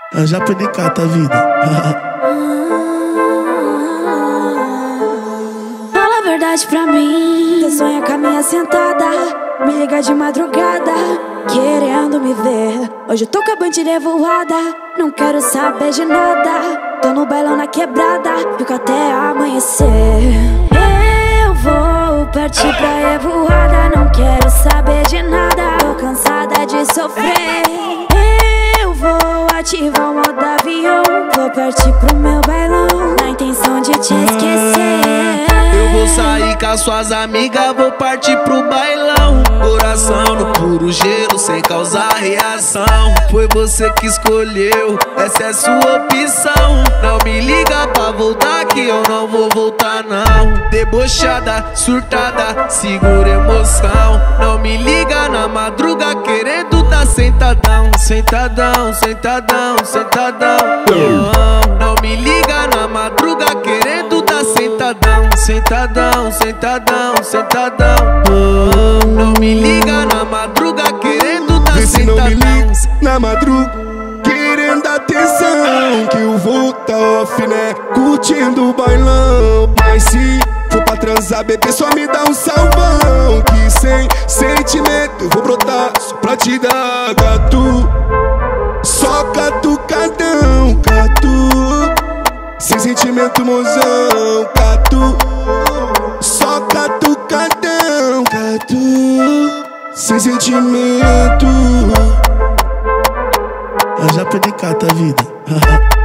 Eu já penicata a vida. Fala a verdade pra mim. Você sonha com a minha sentada, me liga de madrugada, querendo me ver. Hoje eu tô com a bandeira voada, não quero saber de nada. Tô no bailão na quebrada, fico até amanhecer. Eu vou partir pra revoada, não quero saber de nada. Tô cansada de sofrer. Eu vou ativar o modo avião, vou partir pro meu bailão, na intenção de te esquecer. Eu vou sair com as suas amigas, vou partir pro bailão. Coração no puro gelo, sem causar reação. Foi você que escolheu, essa é sua opção. Não me liga pra voltar que eu não vou voltar não. Debochada, surtada, segura emoção. Não me liga na madruga querendo tá sentadão. Sentadão, sentadão, sentadão. Não me liga na madruga querendo tá sentadão. Sentadão, sentadão, sentadão. Não me liga na madruga querendo tá vê se sentadão. não me liga na madruga querendo atenção, que eu vou tá off, né, curtindo o bailão. Mas se for pra transar, bebê, só me dá um salvão, que sem sentimento eu vou brotar só pra te dar gato. Só catucadão, catu, sem sentimento, mozão, catu. Só catucadão, catu, sem sentimento. Eu já penicata a vida.